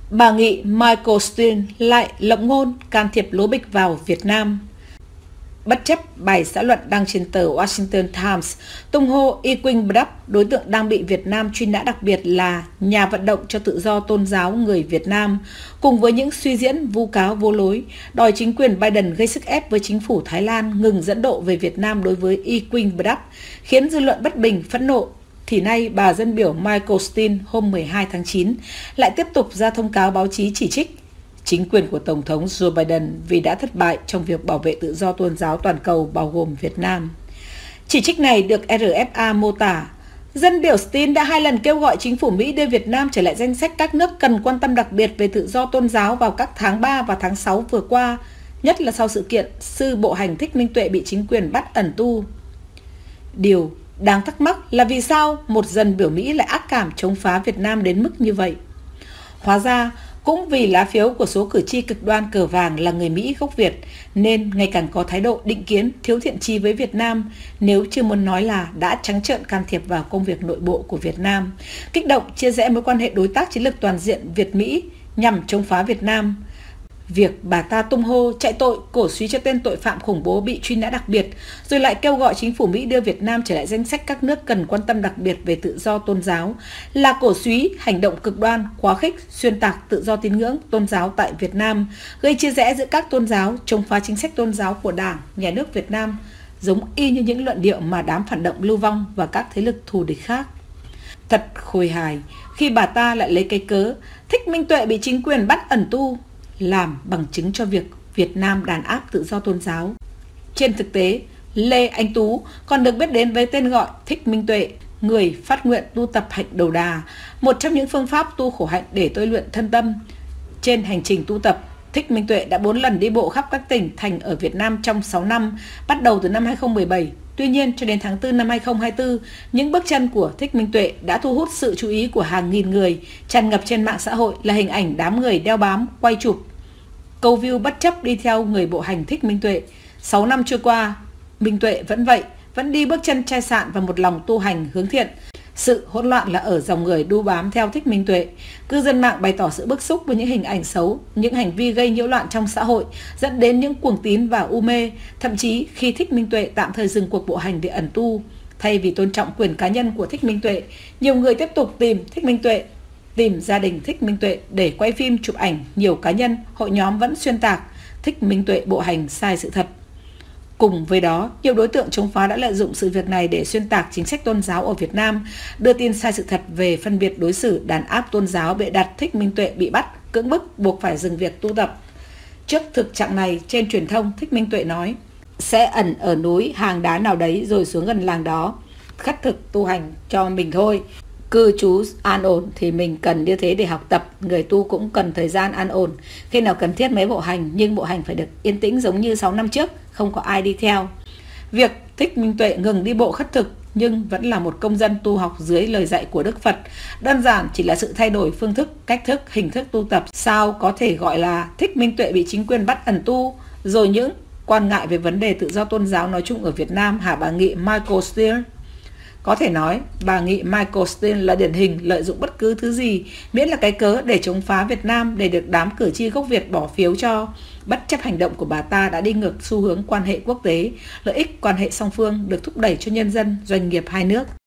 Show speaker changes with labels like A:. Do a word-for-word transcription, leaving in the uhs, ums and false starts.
A: Bà Nghị Michael Steele lại lộng ngôn can thiệp lố bịch vào Việt Nam. Bất chấp bài xã luận đăng trên tờ Washington Times tung hô Y Quỳnh Bạch, đối tượng đang bị Việt Nam truy nã đặc biệt là nhà vận động cho tự do tôn giáo người Việt Nam, cùng với những suy diễn vu cáo vô lối, đòi chính quyền Biden gây sức ép với chính phủ Thái Lan ngừng dẫn độ về Việt Nam đối với Y Quỳnh Bạch, khiến dư luận bất bình phẫn nộ, thì nay bà dân biểu Michael Steele hôm mười hai tháng chín lại tiếp tục ra thông cáo báo chí chỉ trích chính quyền của Tổng thống Joe Biden vì đã thất bại trong việc bảo vệ tự do tôn giáo toàn cầu bao gồm Việt Nam. Chỉ trích này được R F A mô tả, dân biểu Steele đã hai lần kêu gọi chính phủ Mỹ đưa Việt Nam trở lại danh sách các nước cần quan tâm đặc biệt về tự do tôn giáo vào các tháng ba và tháng sáu vừa qua, nhất là sau sự kiện sư bộ hành Thích Minh Tuệ bị chính quyền bắt ẩn tu. Điều đáng thắc mắc là vì sao một dân biểu Mỹ lại ác cảm chống phá Việt Nam đến mức như vậy? Hóa ra, cũng vì lá phiếu của số cử tri cực đoan cờ vàng là người Mỹ gốc Việt nên ngày càng có thái độ định kiến, thiếu thiện chí với Việt Nam, nếu chưa muốn nói là đã trắng trợn can thiệp vào công việc nội bộ của Việt Nam, kích động chia rẽ mối quan hệ đối tác chiến lược toàn diện Việt-Mỹ nhằm chống phá Việt Nam. Việc bà ta tung hô chạy tội cổ suý cho tên tội phạm khủng bố bị truy nã đặc biệt, rồi lại kêu gọi chính phủ Mỹ đưa Việt Nam trở lại danh sách các nước cần quan tâm đặc biệt về tự do tôn giáo, là cổ suý hành động cực đoan, quá khích, xuyên tạc tự do tín ngưỡng, tôn giáo tại Việt Nam, gây chia rẽ giữa các tôn giáo, chống phá chính sách tôn giáo của Đảng, Nhà nước Việt Nam, giống y như những luận điệu mà đám phản động lưu vong và các thế lực thù địch khác. Thật khôi hài khi bà ta lại lấy cái cớ Thích Minh Tuệ bị chính quyền bắt ẩn tu làm bằng chứng cho việc Việt Nam đàn áp tự do tôn giáo. Trên thực tế, Lê Anh Tú còn được biết đến với tên gọi Thích Minh Tuệ, người phát nguyện tu tập hạnh đầu đà, một trong những phương pháp tu khổ hạnh để tôi luyện thân tâm. Trên hành trình tu tập, Thích Minh Tuệ đã bốn lần đi bộ khắp các tỉnh, thành ở Việt Nam trong sáu năm, bắt đầu từ năm hai không một bảy. Tuy nhiên, cho đến tháng tư năm hai không hai tư, những bước chân của Thích Minh Tuệ đã thu hút sự chú ý của hàng nghìn người, tràn ngập trên mạng xã hội là hình ảnh đám người đeo bám, quay chụp, câu view bất chấp đi theo người bộ hành Thích Minh Tuệ. Sáu năm trôi qua, Minh Tuệ vẫn vậy, vẫn đi bước chân chai sạn và một lòng tu hành hướng thiện. Sự hỗn loạn là ở dòng người đu bám theo Thích Minh Tuệ. Cư dân mạng bày tỏ sự bức xúc với những hình ảnh xấu, những hành vi gây nhiễu loạn trong xã hội, dẫn đến những cuồng tín và u mê. Thậm chí khi Thích Minh Tuệ tạm thời dừng cuộc bộ hành để ẩn tu, thay vì tôn trọng quyền cá nhân của Thích Minh Tuệ, nhiều người tiếp tục tìm Thích Minh Tuệ, tìm gia đình Thích Minh Tuệ để quay phim chụp ảnh. Nhiều cá nhân, hội nhóm vẫn xuyên tạc Thích Minh Tuệ bộ hành sai sự thật. Cùng với đó, nhiều đối tượng chống phá đã lợi dụng sự việc này để xuyên tạc chính sách tôn giáo ở Việt Nam, đưa tin sai sự thật về phân biệt đối xử, đàn áp tôn giáo, bịa đặt Thích Minh Tuệ bị bắt, cưỡng bức, buộc phải dừng việc tu tập. Trước thực trạng này, trên truyền thông, Thích Minh Tuệ nói sẽ ẩn ở núi hang đá nào đấy rồi xuống gần làng đó, khất thực tu hành cho mình thôi. Cư trú an ổn thì mình cần như thế để học tập, người tu cũng cần thời gian an ổn, khi nào cần thiết mới bộ hành, nhưng bộ hành phải được yên tĩnh giống như sáu năm trước, không có ai đi theo. Việc Thích Minh Tuệ ngừng đi bộ khất thực nhưng vẫn là một công dân tu học dưới lời dạy của Đức Phật, đơn giản chỉ là sự thay đổi phương thức, cách thức, hình thức tu tập. Sao có thể gọi là Thích Minh Tuệ bị chính quyền bắt ẩn tu? Rồi những quan ngại về vấn đề tự do tôn giáo nói chung ở Việt Nam hả bà Nghị Michael Steele? Có thể nói, bà Nghị Michael Steele là điển hình lợi dụng bất cứ thứ gì, miễn là cái cớ để chống phá Việt Nam, để được đám cử tri gốc Việt bỏ phiếu cho. Bất chấp hành động của bà ta đã đi ngược xu hướng quan hệ quốc tế, lợi ích quan hệ song phương được thúc đẩy cho nhân dân, doanh nghiệp hai nước.